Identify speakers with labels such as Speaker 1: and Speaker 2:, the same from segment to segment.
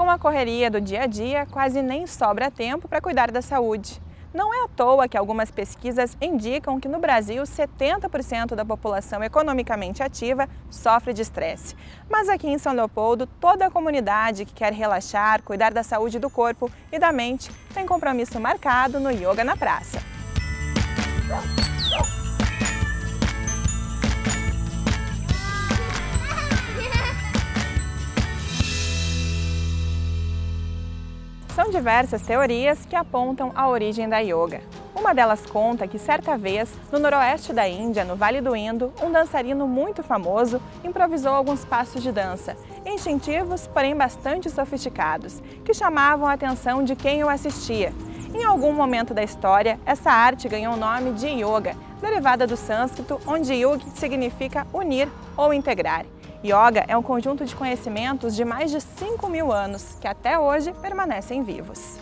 Speaker 1: Com a correria do dia a dia, quase nem sobra tempo para cuidar da saúde. Não é à toa que algumas pesquisas indicam que no Brasil 70% da população economicamente ativa sofre de estresse. Mas aqui em São Leopoldo, toda a comunidade que quer relaxar, cuidar da saúde do corpo e da mente, tem compromisso marcado no Yoga na Praça. São diversas teorias que apontam a origem da yoga. Uma delas conta que certa vez, no noroeste da Índia, no Vale do Indo, um dançarino muito famoso improvisou alguns passos de dança, instintivos, porém bastante sofisticados, que chamavam a atenção de quem o assistia. Em algum momento da história, essa arte ganhou o nome de yoga, derivada do sânscrito, onde yugi significa unir ou integrar. Yoga é um conjunto de conhecimentos de mais de 5.000 anos, que até hoje permanecem vivos.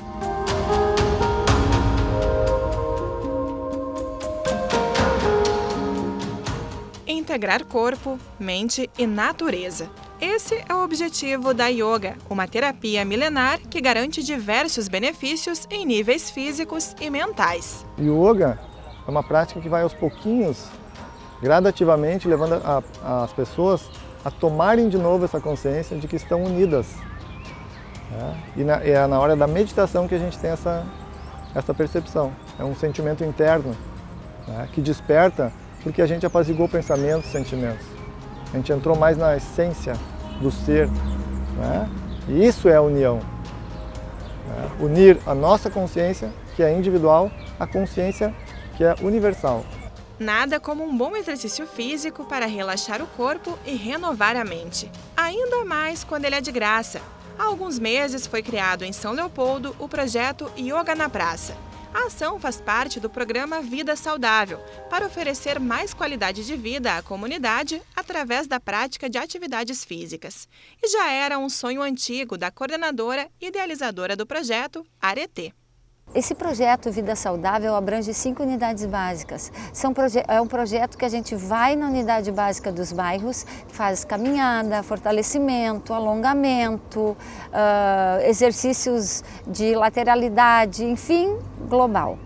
Speaker 1: Integrar corpo, mente e natureza. Esse é o objetivo da yoga, uma terapia milenar que garante diversos benefícios em níveis físicos e mentais.
Speaker 2: Yoga é uma prática que vai aos pouquinhos, gradativamente, levando as pessoas a tomarem de novo essa consciência de que estão unidas. E é na hora da meditação que a gente tem essa percepção. É um sentimento interno, que desperta porque a gente apaziguou pensamentos, sentimentos. A gente entrou mais na essência do ser. E isso é a união. Unir a nossa consciência, que é individual, à consciência que é universal.
Speaker 1: Nada como um bom exercício físico para relaxar o corpo e renovar a mente. Ainda mais quando ele é de graça. Há alguns meses foi criado em São Leopoldo o projeto Yoga na Praça. A ação faz parte do programa Vida Saudável, para oferecer mais qualidade de vida à comunidade através da prática de atividades físicas. E já era um sonho antigo da coordenadora e idealizadora do projeto, Aretê.
Speaker 3: Esse projeto Vida Saudável abrange 5 unidades básicas. É um projeto que a gente vai na unidade básica dos bairros, faz caminhada, fortalecimento, alongamento, exercícios de lateralidade, enfim, global.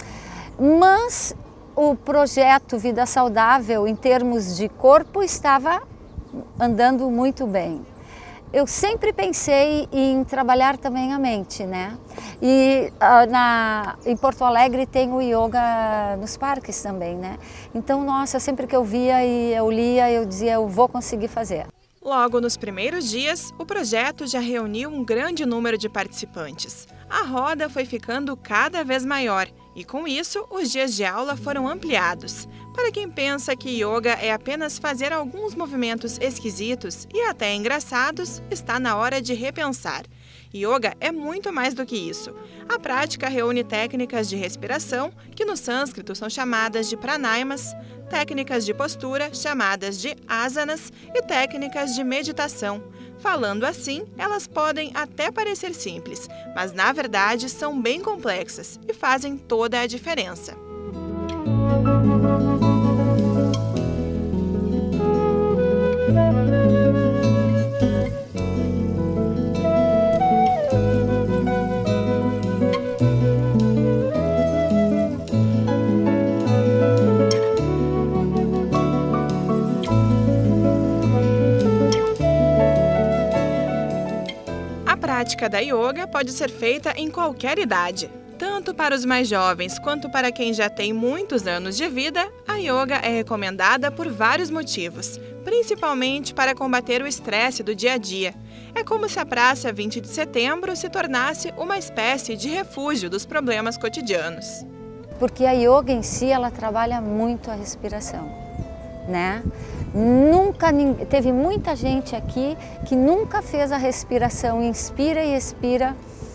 Speaker 3: Mas o projeto Vida Saudável, em termos de corpo, estava andando muito bem. Eu sempre pensei em trabalhar também a mente, né? E em Porto Alegre tem o yoga nos parques também, né? Então, nossa, sempre que eu via e eu lia, eu dizia, eu vou conseguir fazer.
Speaker 1: Logo nos primeiros dias, o projeto já reuniu um grande número de participantes. A roda foi ficando cada vez maior e, com isso, os dias de aula foram ampliados. Para quem pensa que yoga é apenas fazer alguns movimentos esquisitos e até engraçados, está na hora de repensar. Yoga é muito mais do que isso. A prática reúne técnicas de respiração, que no sânscrito são chamadas de pranayamas, técnicas de postura, chamadas de asanas, e técnicas de meditação. Falando assim, elas podem até parecer simples, mas na verdade são bem complexas e fazem toda a diferença. A prática da yoga pode ser feita em qualquer idade. Tanto para os mais jovens quanto para quem já tem muitos anos de vida, a yoga é recomendada por vários motivos, principalmente para combater o estresse do dia a dia. É como se a Praça 20 de Setembro se tornasse uma espécie de refúgio dos problemas cotidianos.
Speaker 3: Porque a yoga em si, ela trabalha muito a respiração, né? Teve muita gente aqui que nunca fez a respiração, inspira e expira,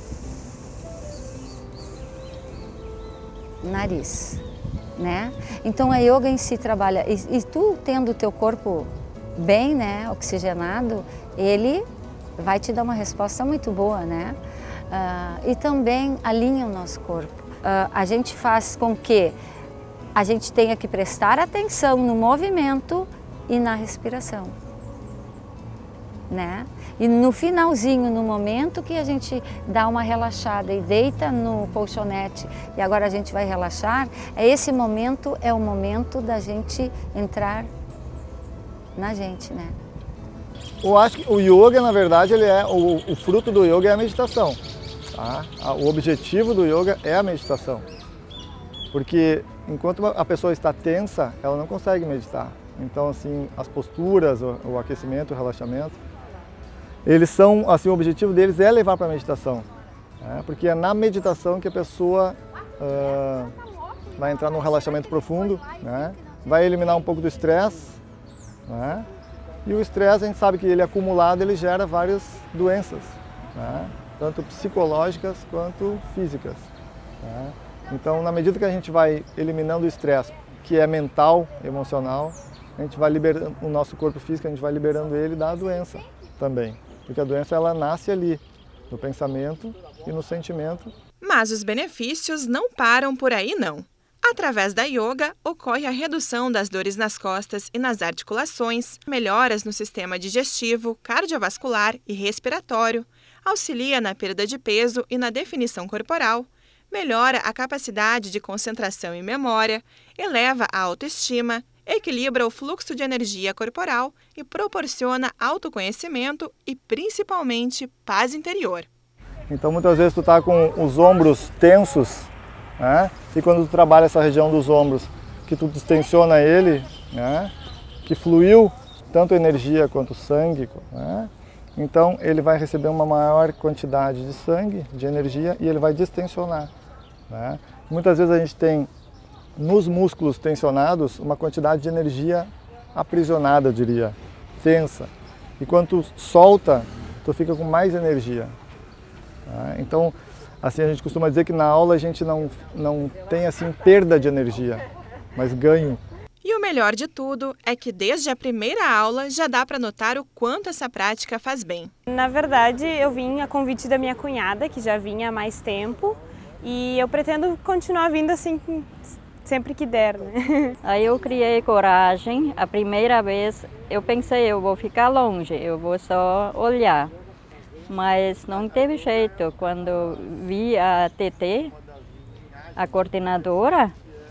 Speaker 3: nariz, né? Então a yoga em si trabalha, e tu tendo o teu corpo bem, né, oxigenado, ele vai te dar uma resposta muito boa, né? E também alinha o nosso corpo. A gente faz com que a gente tenha que prestar atenção no movimento e na respiração, né? E no finalzinho, no momento que a gente dá uma relaxada e deita no colchonete e agora a gente vai relaxar, esse momento é o momento da gente entrar na gente, né?
Speaker 2: Eu acho que o yoga, na verdade, ele é o fruto do yoga é a meditação. Tá? O objetivo do yoga é a meditação. Porque enquanto a pessoa está tensa, ela não consegue meditar. Então, assim, as posturas, o aquecimento, o relaxamento, eles são, assim, o objetivo deles é levar para a meditação. Né? Porque é na meditação que a pessoa vai entrar num relaxamento profundo, né? Vai eliminar um pouco do estresse, né? E o estresse, a gente sabe que ele acumulado, ele gera várias doenças, né? Tanto psicológicas quanto físicas. Né? Então, na medida que a gente vai eliminando o estresse, que é mental, emocional, a gente vai liberando o nosso corpo físico, a gente vai liberando ele da doença também. Porque a doença, ela nasce ali, no pensamento e no sentimento.
Speaker 1: Mas os benefícios não param por aí, não. Através da yoga, ocorre a redução das dores nas costas e nas articulações, melhoras no sistema digestivo, cardiovascular e respiratório, auxilia na perda de peso e na definição corporal, melhora a capacidade de concentração e memória, eleva a autoestima, equilibra o fluxo de energia corporal e proporciona autoconhecimento e, principalmente, paz interior.
Speaker 2: Então, muitas vezes tu está com os ombros tensos, né? E quando tu trabalha essa região dos ombros, que tu distensiona ele, né? Que fluiu tanto energia quanto sangue, né? Então ele vai receber uma maior quantidade de sangue, de energia, e ele vai distensionar. Né? Muitas vezes a gente tem nos músculos tensionados uma quantidade de energia aprisionada, eu diria, tensa. E quando tu solta, tu fica com mais energia. Né? Então, assim, a gente costuma dizer que na aula a gente não tem assim perda de energia, mas ganho.
Speaker 1: E o melhor de tudo é que desde a primeira aula já dá para notar o quanto essa prática faz bem.
Speaker 4: Na verdade, eu vim a convite da minha cunhada, que já vinha há mais tempo, e eu pretendo continuar vindo assim sempre que der, né?
Speaker 5: Aí eu criei coragem. A primeira vez eu pensei, eu vou ficar longe, eu vou só olhar. Mas não teve jeito. Quando vi a TT, a coordenadora,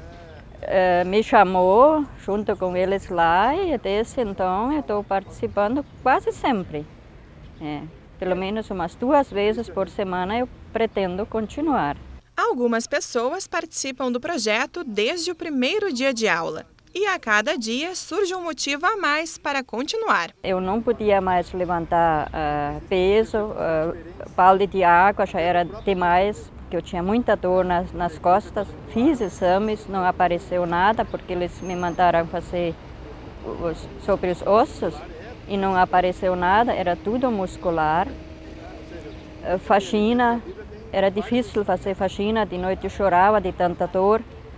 Speaker 5: me chamou junto com eles lá e desde então eu estou participando quase sempre. Pelo menos umas 2 vezes por semana eu pretendo continuar.
Speaker 1: Algumas pessoas participam do projeto desde o primeiro dia de aula e a cada dia surge um motivo a mais para continuar.
Speaker 5: Eu não podia mais levantar peso, balde de água já era demais, porque eu tinha muita dor nas costas. Fiz exames, não apareceu nada, porque eles me mandaram fazer sobre os ossos e não apareceu nada, era tudo muscular. Faxina, era difícil fazer faxina, de noite eu chorava de tanta dor.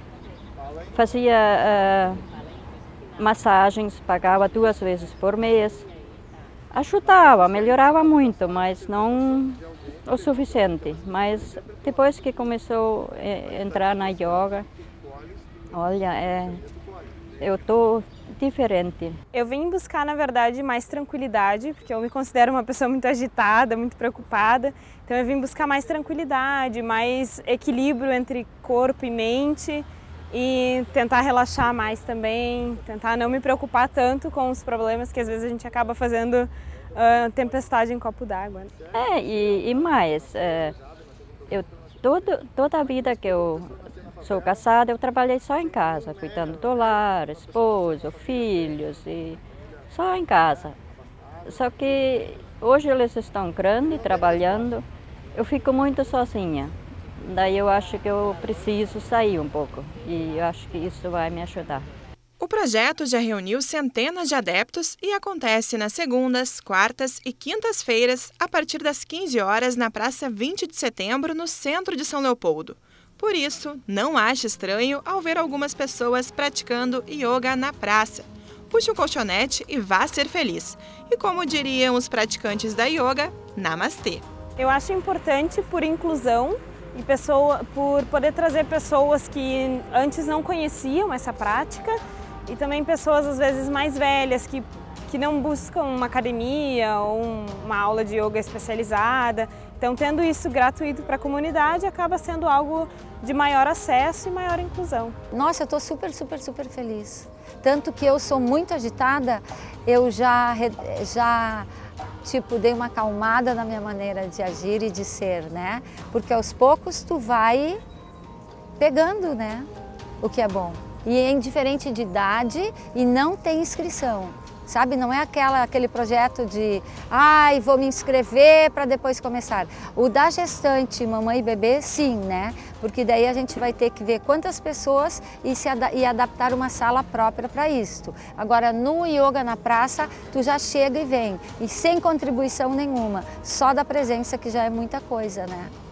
Speaker 5: Fazia massagens, pagava 2 vezes por mês. Ajudava, melhorava muito, mas não o suficiente. Mas depois que começou a entrar na yoga, olha, eu estou diferente.
Speaker 4: Eu vim buscar, na verdade, mais tranquilidade, porque eu me considero uma pessoa muito agitada, muito preocupada. Então eu vim buscar mais tranquilidade, mais equilíbrio entre corpo e mente e tentar relaxar mais também, tentar não me preocupar tanto com os problemas que às vezes a gente acaba fazendo tempestade em copo d'água.
Speaker 5: E mais, toda a vida que eu sou casada, eu trabalhei só em casa, cuidando do lar, esposo, filhos, e só em casa. Só que hoje eles estão grandes, trabalhando, eu fico muito sozinha. Daí eu acho que eu preciso sair um pouco e eu acho que isso vai me ajudar.
Speaker 1: O projeto já reuniu centenas de adeptos e acontece nas segundas, quartas e quintas-feiras, a partir das 15 horas, na Praça 20 de Setembro, no centro de São Leopoldo. Por isso, não ache estranho ao ver algumas pessoas praticando yoga na praça. Puxe um colchonete e vá ser feliz. E como diriam os praticantes da yoga, namastê.
Speaker 4: Eu acho importante por inclusão e por poder trazer pessoas que antes não conheciam essa prática e também pessoas às vezes mais velhas que que não buscam uma academia ou uma aula de yoga especializada. Então, tendo isso gratuito para a comunidade, acaba sendo algo de maior acesso e maior inclusão.
Speaker 3: Nossa, eu estou super feliz. Tanto que eu sou muito agitada, eu já tipo, dei uma acalmada na minha maneira de agir e de ser, né? Porque aos poucos tu vai pegando, né? O que é bom. E é indiferente de idade e não tem inscrição. Sabe, não é aquele projeto de vou me inscrever para depois começar. O da gestante, mamãe e bebê, sim, né? Porque daí a gente vai ter que ver quantas pessoas e adaptar uma sala própria para isto. Agora, no yoga na praça, tu já chega e vem, e sem contribuição nenhuma, só da presença, que já é muita coisa, né?